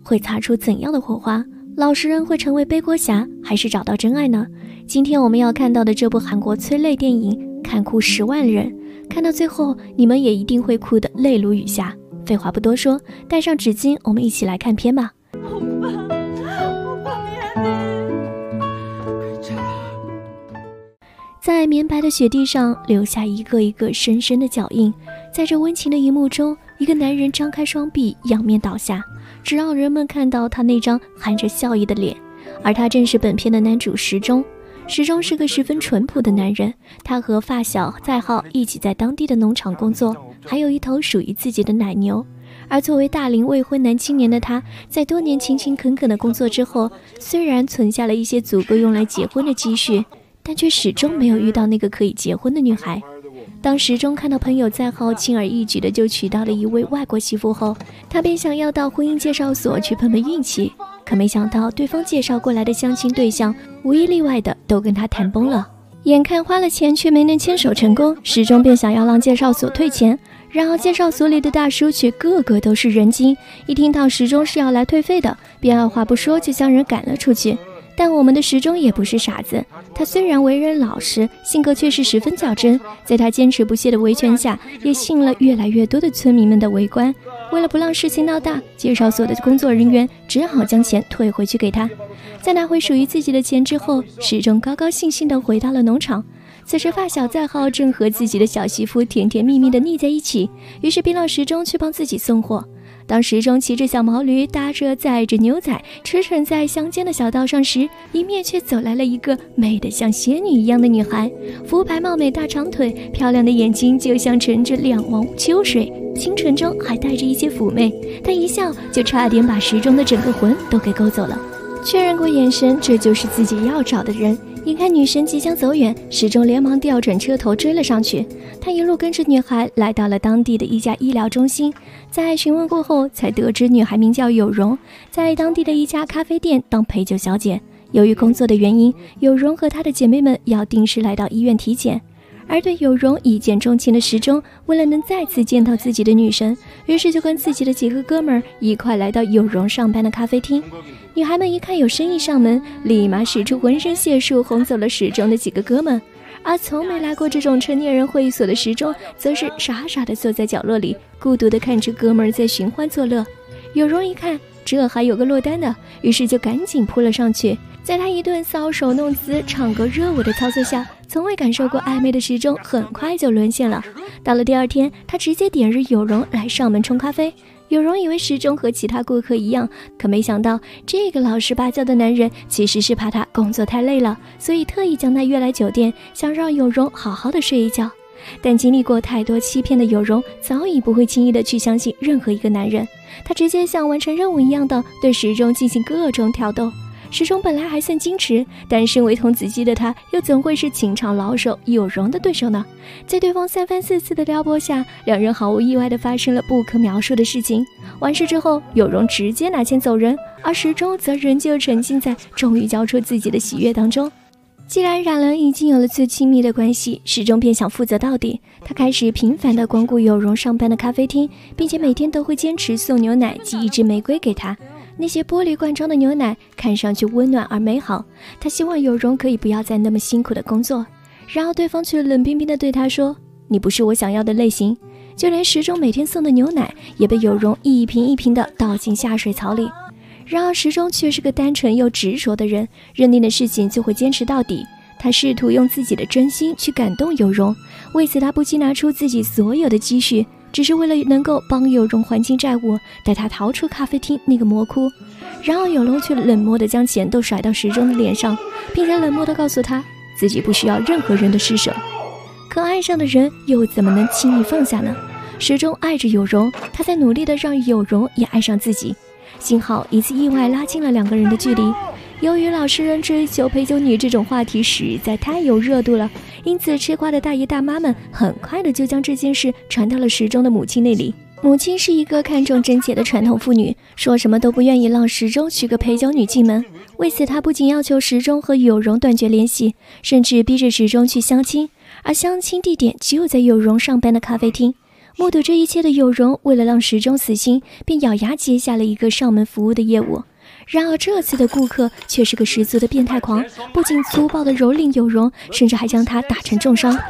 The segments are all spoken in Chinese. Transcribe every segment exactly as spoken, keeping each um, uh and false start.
会擦出怎样的火花？老实人会成为背锅侠，还是找到真爱呢？今天我们要看到的这部韩国催泪电影《看哭十万人》，看到最后你们也一定会哭得泪如雨下。废话不多说，带上纸巾，我们一起来看片吧。在绵白的雪地上留下一个一个深深的脚印，在这温情的一幕中，一个男人张开双臂，仰面倒下，只让人们看到他那张含着笑意的脸，而他正是本片的男主时钟。时钟是个十分淳朴的男人，他和发小在浩一起在当地的农场工作，还有一头属于自己的奶牛。而作为大龄未婚男青年的他，在多年勤勤恳恳的工作之后，虽然存下了一些足够用来结婚的积蓄，但却始终没有遇到那个可以结婚的女孩。当时钟看到朋友在浩轻而易举的就娶到了一位外国媳妇后，他便想要到婚姻介绍所去碰碰运气，可没想到对方介绍过来的相亲对象无一例外的都跟他谈崩了。眼看花了钱却没能牵手成功，时钟便想要让介绍所退钱，然而介绍所里的大叔却个个都是人精，一听到时钟是要来退费的，便二话不说就将人赶了出去。但我们的时钟也不是傻子，他虽然为人老实，性格却是十分较真，在他坚持不懈的维权下，也吸引了越来越多的村民们的围观。为了不让事情闹大，介绍所的工作人员只好将钱退回去给他。在拿回属于自己的钱之后，时钟高高兴兴地回到了农场。此时发小在浩正和自己的小媳妇甜甜蜜蜜地腻在一起，于是便让时钟去帮自己送货。当时钟骑着小毛驴，搭着载着牛仔，驰骋在乡间的小道上时，迎面却走来了一个美得像仙女一样的女孩，肤白貌美，大长腿，漂亮的眼睛就像盛着两汪秋水，清纯中还带着一些妩媚。她一笑就差点把时钟的整个魂都给勾走了。确认过眼神，这就是自己要找的人。眼看女神即将走远，时钟连忙调转车头追了上去。他一路跟着女孩来到了当地的一家医疗中心，在询问过后才得知女孩名叫有容，在当地的一家咖啡店当陪酒小姐。由于工作的原因，有容和她的姐妹们要定时来到医院体检。而对有容一见钟情的时钟，为了能再次见到自己的女神，于是就跟自己的几个哥们儿一块来到有容上班的咖啡厅。女孩们一看有生意上门，立马使出浑身解数轰走了时钟的几个哥们，而从没来过这种成年人会所的时钟，则是傻傻地坐在角落里，孤独地看着哥们儿在寻欢作乐。有容一看这还有个落单的，于是就赶紧扑了上去。在他一顿搔首弄姿、唱歌热舞的操作下，从未感受过暧昧的时钟很快就沦陷了。到了第二天，他直接点日有容来上门冲咖啡。有容以为时钟和其他顾客一样，可没想到这个老实巴交的男人其实是怕他工作太累了，所以特意将他约来酒店，想让有容好好的睡一觉。但经历过太多欺骗的有容早已不会轻易的去相信任何一个男人，他直接像完成任务一样的对时钟进行各种挑逗。时钟本来还算矜持，但身为童子鸡的他又怎会是情场老手有容的对手呢？在对方三番四次的撩拨下，两人毫无意外的发生了不可描述的事情。完事之后，有容直接拿钱走人，而时钟则仍旧沉浸在终于交出自己的喜悦当中。既然两人已经有了最亲密的关系，时钟便想负责到底。他开始频繁地光顾有容上班的咖啡厅，并且每天都会坚持送牛奶及一支玫瑰给他。那些玻璃罐装的牛奶看上去温暖而美好，他希望有容可以不要再那么辛苦的工作。然而对方却冷冰冰地对他说：“你不是我想要的类型。”就连时钟每天送的牛奶也被有容一瓶一瓶地倒进下水槽里。然而时钟却是个单纯又执着的人，认定的事情就会坚持到底。他试图用自己的真心去感动有容，为此他不惜拿出自己所有的积蓄，只是为了能够帮有容还清债务，带他逃出咖啡厅那个魔窟。然而有容却冷漠地将钱都甩到时钟的脸上，并且冷漠地告诉他自己不需要任何人的施舍。可爱上的人又怎么能轻易放下呢？时钟爱着有容，他在努力地让有容也爱上自己。幸好一次意外拉近了两个人的距离。由于老实人追求陪酒女这种话题实在太有热度了，因此吃瓜的大爷大妈们很快的就将这件事传到了时钟的母亲那里。母亲是一个看重贞洁的传统妇女，说什么都不愿意让时钟娶个陪酒女进门。为此她不仅要求时钟和有容断绝联系，甚至逼着时钟去相亲，而相亲地点就在有容上班的咖啡厅。 目睹这一切的有容，为了让时钟死心，便咬牙接下了一个上门服务的业务。然而这次的顾客却是个十足的变态狂，不仅粗暴的蹂躏有容，甚至还将他打成重伤。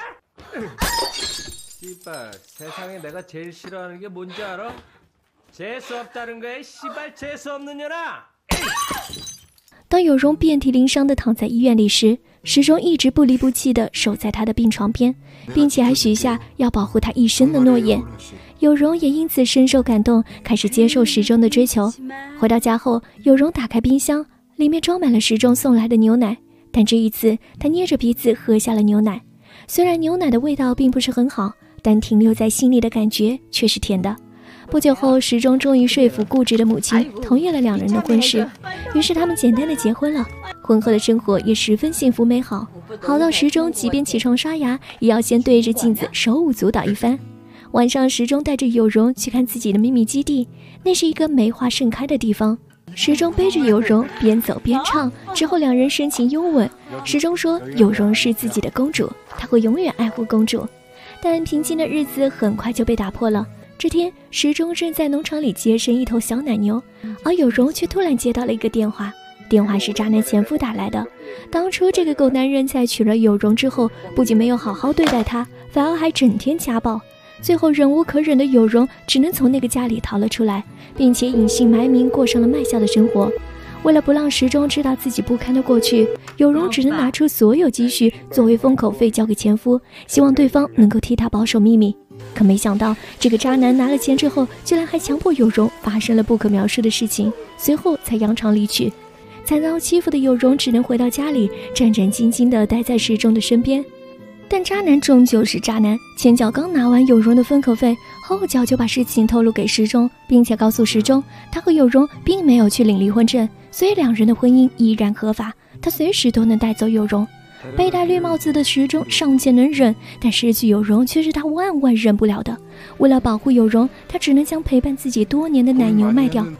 当有容遍体鳞伤地躺在医院里时，时钟一直不离不弃地守在他的病床边，并且还许下要保护他一生的诺言。有容也因此深受感动，开始接受时钟的追求。回到家后，有容打开冰箱，里面装满了时钟送来的牛奶，但这一次他捏着鼻子喝下了牛奶。虽然牛奶的味道并不是很好，但停留在心里的感觉却是甜的。不久后，时钟终于说服固执的母亲同意了两人的婚事，于是他们简单的结婚了。婚后的生活也十分幸福美好，好到时钟即便起床刷牙，也要先对着镜子手舞足蹈一番。晚上，时钟带着有容去看自己的秘密基地，那是一个梅花盛开的地方。时钟背着有容边走边唱，之后两人深情拥吻。时钟说有容是自己的公主，他会永远爱护公主。但平静的日子很快就被打破了。这天，时钟正在农场里接生一头小奶牛，而有容却突然接到了一个电话，电话是渣男前夫打来的。当初这个狗男人在娶了有容之后，不仅没有好好对待她，反而还整天家暴。最后忍无可忍的有容只能从那个家里逃了出来，并且隐姓埋名过上了卖笑的生活。为了不让时钟知道自己不堪的过去，有容只能拿出所有积蓄作为封口费交给前夫，希望对方能够替他保守秘密。可没想到，这个渣男拿了钱之后，居然还强迫有容发生了不可描述的事情，随后才扬长离去。惨遭欺负的有容只能回到家里，战战兢兢地待在时钟的身边。但渣男终究是渣男，前脚刚拿完有容的分口费，后脚就把事情透露给时钟，并且告诉时钟，他和有容并没有去领离婚证，所以两人的婚姻依然合法，他随时都能带走有容。被戴绿帽子的时钟尚且能忍，但失去有容却是他万万忍不了的。为了保护有容，他只能将陪伴自己多年的奶牛卖掉。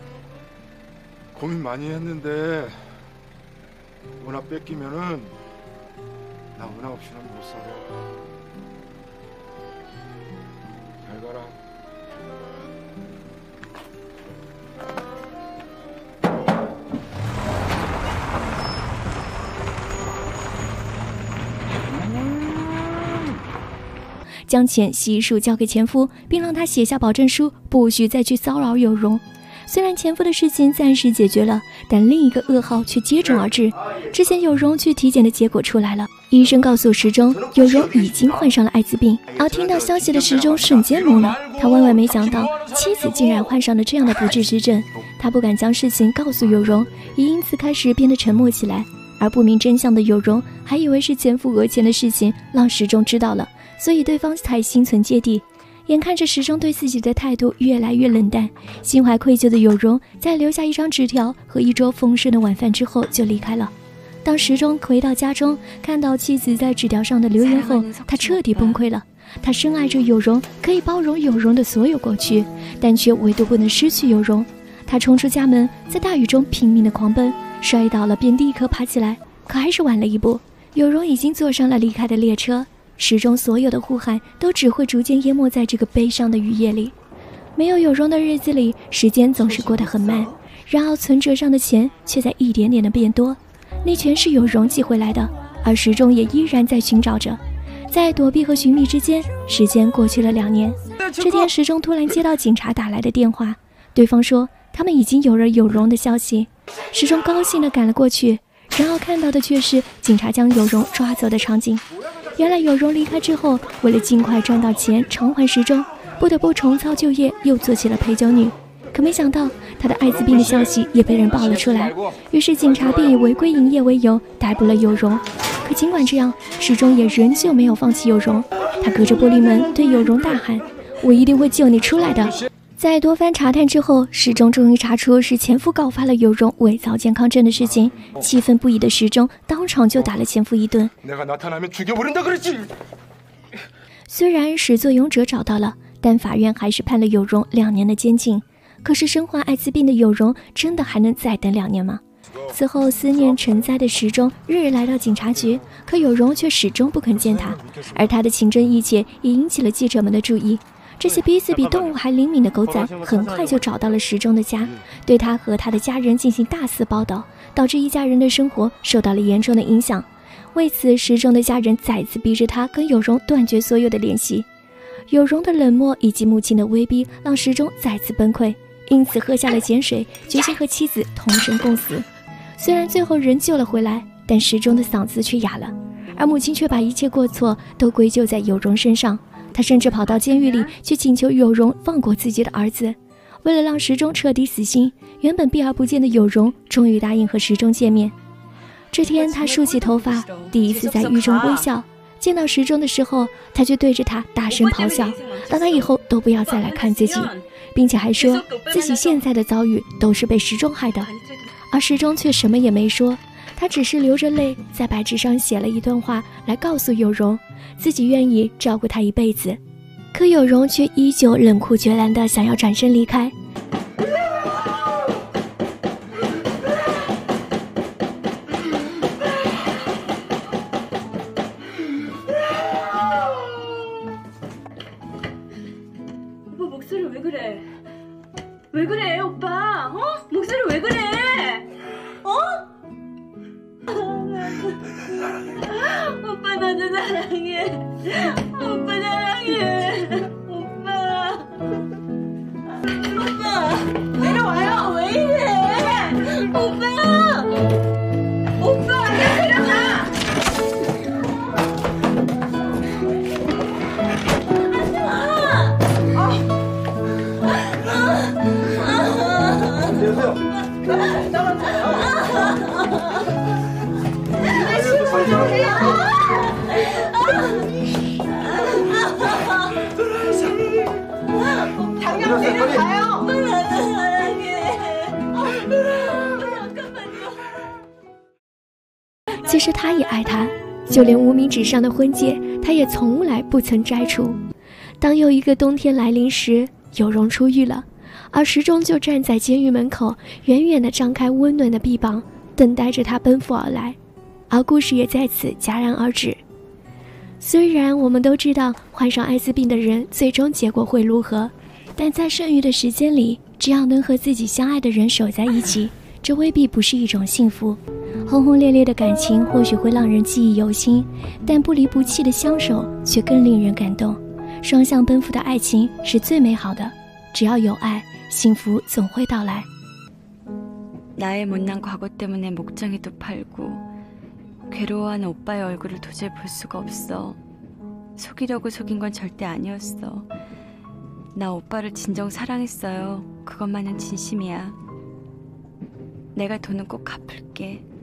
나 은하 없이는 못 살아. 잘 가라. 음 将钱悉数交给前夫，并让他写下保证书，不许再去骚扰有容。虽然前夫的事情暂时解决了，但另一个噩耗却接踵而至。之前有容去体检的结果出来了，医生告诉时钟，有容已经患上了艾滋病。而听到消息的时钟瞬间懵了，他万万没想到妻子竟然患上了这样的不治之症。他不敢将事情告诉有容，也因此开始变得沉默起来。而不明真相的有容还以为是前夫讹钱的事情让时钟知道了，所以对方才心存芥蒂。眼看着时钟对自己的态度越来越冷淡，心怀愧疚的有容在留下一张纸条和一桌丰盛的晚饭之后就离开了。当时钟回到家中，看到妻子在纸条上的留言后，他彻底崩溃了。他深爱着有容，可以包容有容的所有过去，但却唯独不能失去有容。他冲出家门，在大雨中拼命的狂奔，摔倒了便立刻爬起来，可还是晚了一步。有容已经坐上了离开的列车，时钟所有的呼喊都只会逐渐淹没在这个悲伤的雨夜里。没有有容的日子里，时间总是过得很慢，然而存折上的钱却在一点点的变多，那全是有容寄回来的，而时钟也依然在寻找着。在躲避和寻觅之间，时间过去了两年。这天，时钟突然接到警察打来的电话，对方说他们已经有了有容的消息。时钟高兴地赶了过去，然后看到的却是警察将有容抓走的场景。原来有容离开之后，为了尽快赚到钱偿还时钟，不得不重操旧业，又做起了陪酒女。可没想到他的艾滋病的消息也被人爆了出来，于是警察便以违规营业为由逮捕了有容。可尽管这样，时钟也仍旧没有放弃有容，他隔着玻璃门对有容大喊，我一定会救你出来的。在多番查探之后，时钟终于查出是前夫告发了有容伪造健康证的事情。气愤不已的时钟当场就打了前夫一顿。虽然始作俑者找到了，但法院还是判了有容两年的监禁。可是身患艾滋病的有容真的还能再等两年吗？此后思念成灾的时钟日日来到警察局，可有容却始终不肯见他，而他的情真意切也引起了记者们的注意。 这些鼻子比动物还灵敏的狗仔很快就找到了时钟的家，对他和他的家人进行大肆报道，导致一家人的生活受到了严重的影响。为此，时钟的家人再次逼着他跟有容断绝所有的联系。有容的冷漠以及母亲的威逼让时钟再次崩溃，因此喝下了碱水，决心和妻子同生共死。虽然最后人救了回来，但时钟的嗓子却哑了，而母亲却把一切过错都归咎在有容身上。他甚至跑到监狱里去请求有容放过自己的儿子。为了让时钟彻底死心，原本避而不见的有容终于答应和时钟见面。这天，他梳起头发，第一次在狱中微笑。见到时钟的时候，他却对着他大声咆哮，让他以后都不要再来看自己，并且还说自己现在的遭遇都是被时钟害的。而时钟却什么也没说，他只是流着泪在白纸上写了一段话来告诉有容，自己愿意照顾他一辈子。可有容却依旧冷酷决然地想要转身离开。其实他也爱他，就连无名指上的婚戒他也从来不曾摘除。当又一个冬天来临时，有容出狱了，而时钟就站在监狱门口，远远地张开温暖的臂膀，等待着他奔赴而来。而故事也在此戛然而止。虽然我们都知道患上艾滋病的人最终结果会如何，但在剩余的时间里，只要能和自己相爱的人守在一起，这未必不是一种幸福。轰轰烈烈的感情或许会让人记忆犹新，但不离不弃的相守却更令人感动。双向奔赴的爱情是最美好的，只要有爱，幸福总会到来。 나의 못난 과거 때문에 목장이도 팔고 괴로워하는 오빠의 얼굴을 도저히 볼 수가 없어. 속이려고 속인 건 절대 아니었어. 나 오빠를 진정 사랑했어요. 그것만은 진심이야. 내가 돈은 꼭 갚을게.